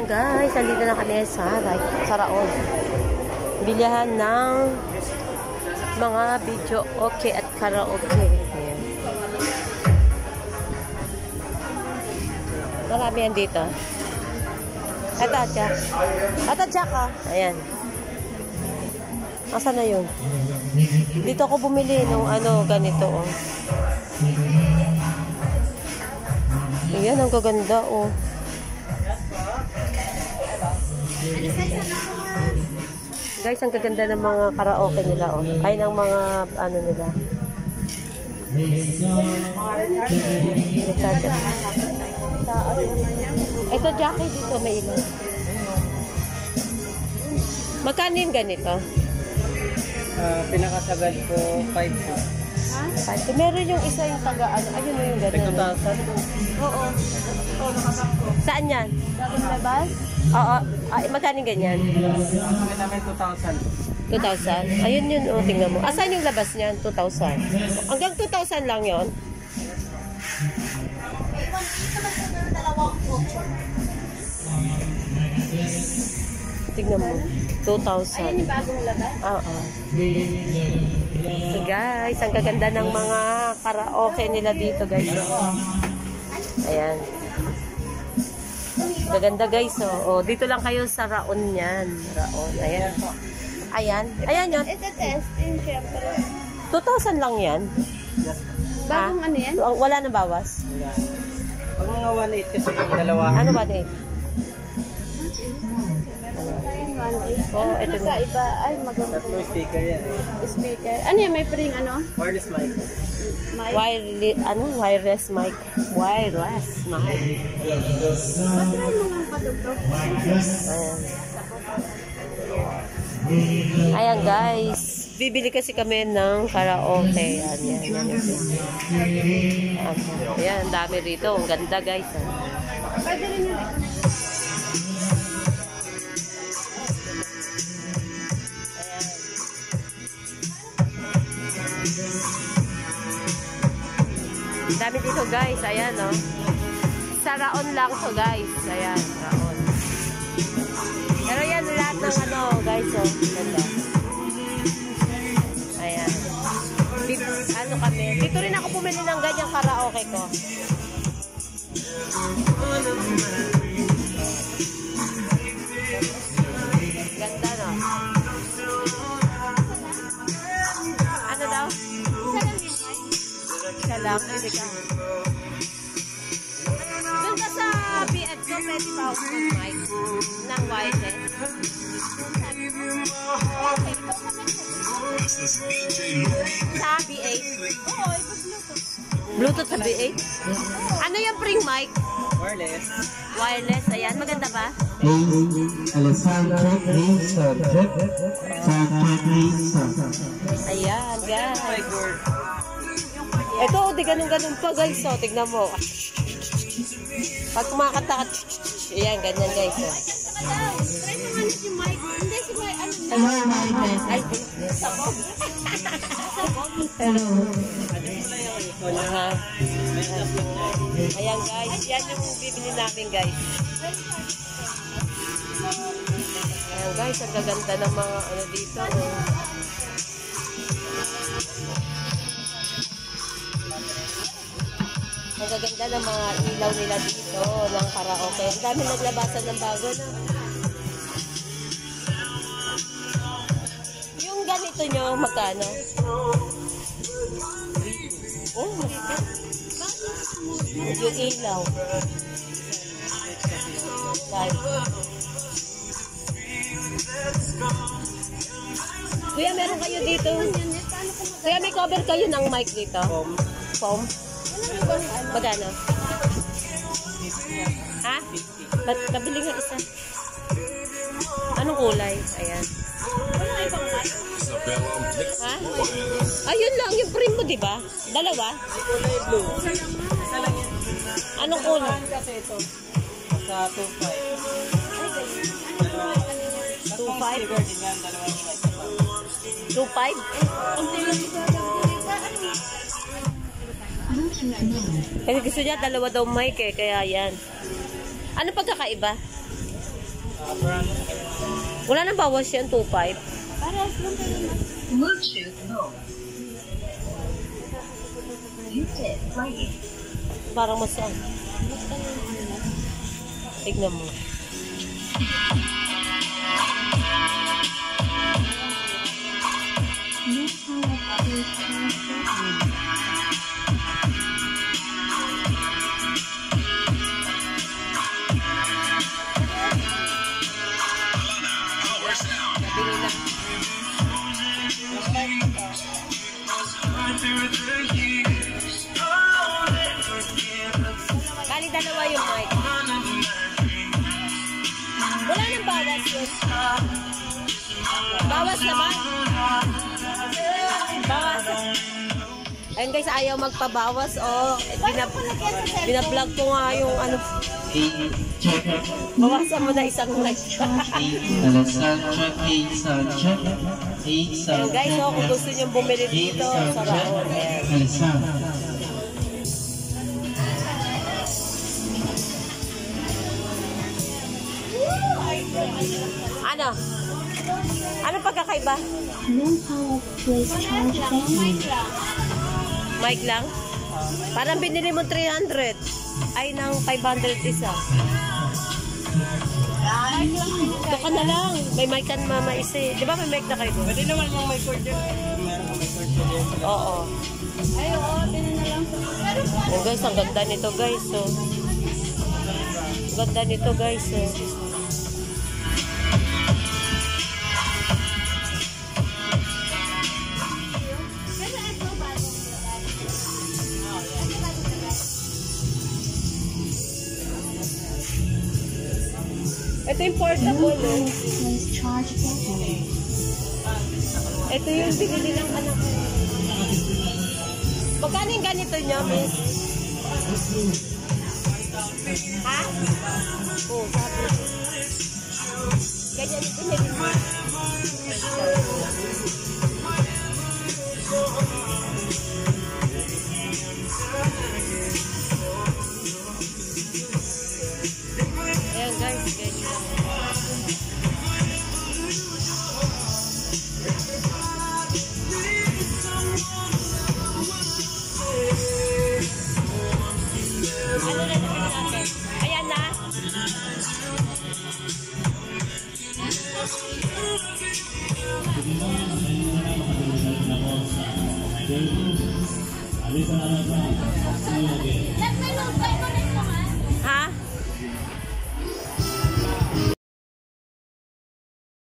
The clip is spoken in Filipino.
Ayan guys, nandito na kami sa Raon. Bilihan ng mga video okay at karaoke. Ayan. Marami yan dito. Ito, Jack. Ito, Jack, oh. Ayan. Asa na yun? Dito ako bumili nung ganito, oh. Ayan, ang gaganda, oh. Guys, ang gaganda ng mga karaoke nila, oh. Ay, ng mga, nila. Ito, Jackie, dito may ilan. Magkano yung ganito? Pinakasagad ko 5 po. Ha? Meron yung isa yung ayun mo yung ganito. 2,000? Oo. Saan yan? Dagang labas? Oo. Magkano yung ganyan? Kami namin 2,000. 2,000? Ayun yun, oh, tingnan mo. Asan yung labas niyan? 2,000. Hanggang 2,000 lang yun? Tingnan mo. 2,000. Ayun yung bagong labas? Oo. So guys, ang gaganda ng mga karaoke nila dito guys. Ayan. Gaganda guys. Oh, dito lang kayo sa Raon yan. Raon. Ayan. Ayan. Ayan yun. Ito testing, syempre. 2,000 lang yan. Bagong ano yan? Wala na bawas? Wala. Pag mga 1.8 kasi yung dalawa. Ano ba din? Oh, ito na. Iba, ay maganda. Tatlo speaker yan. Speaker. Ano yan? May pring ano? Wireless mic. Wireless mic. Wireless mic. Matry mo nga padugtog. Ayan. Ayan guys. Bibili kasi kami ng karaoke. Ayan. Ayan, ang dami rito. Ang ganda guys. Pwede rin yun. Dami dito guys, ayan oh. Sa Raon lang to guys, ayan, Raon. Pero yan lahat ng guys oh, ganda. Ayan. Kami, dito rin ako pumili ng ganyang karaoke ko. Ganda no? Ano daw? Isa lang, pwede ka. Doon ka sa BF ko, pwede pa ako mag-mic ng wireless. Sa B8? Oo, Bluetooth sa B8? Ano yung pring mic? Wireless. Wireless, ayan. Maganda ba? Ayan, guys. Ito, di ganun-ganun pa guys. So, tignan mo. Pag kumakanta ka, ayan, ganyan guys. So. Try mo nga si Mike. Hindi si Mike. Hello, Mike. Ay, sabog. Hello. Ayan guys, yan yung bibili namin guys. Ayan guys, ang gaganda ng mga dito. Ang gaganda ng mga ilaw nila dito ng karaoke. Ang dami naglabasan ng bago na. Yung ganito nyo, magkano? Oh, yung ilaw. Kuya, meron kayo dito? Kuya, may cover kayo ng mic dito? Foam? Magkano? Ha? Nabili nga isa. Anong kulay? Ayan. Ha? Ayun lang, yung frame mo, di ba? Dalawa? Kulay blue. Isa lang yan. Anong kulay? Kasi ito. Sa 2.5. 2.5? 2.5? Kasi gusto niya dalawa daw mic kaya yan. Ano pagkakaiba? Wala nang bawas yan, 2.5. Bluetooth mode. Muted playing. Parang mas ano. Tignan mo. Bali, dalawa yung mic. Wala nang bawas yun. Bawas naman. Bawas. Ayun guys, ayaw magpabawas. Oh, binablog ko nga yung ano. Bawasan mo na isang mic. Ayun guys, oh, kung gusto nyo bumili dito sa Raon. Ano? Ano pagkakaiba? Mic lang? Parang binili mo 300. Ay, ng 500 isa. Ito ka na lang. May mic ka na maisi. Di ba may mic na kayo? Pwede naman yung may cord yun. Meron ka may cord yun. Oo. Ay, oo, tinan na lang. Oh guys, ang ganda nito guys. Oh. Ang ganda nito guys. Oh. Ito yung portable, eh. Ito yung binili ng anak ko. Magkano yung ganito niya, miss? Ha? Oo, sabi. Ganyan yung binili mo. Ayan guys, ganyan. Ano na natin? Ayan na. Alisa na lang sa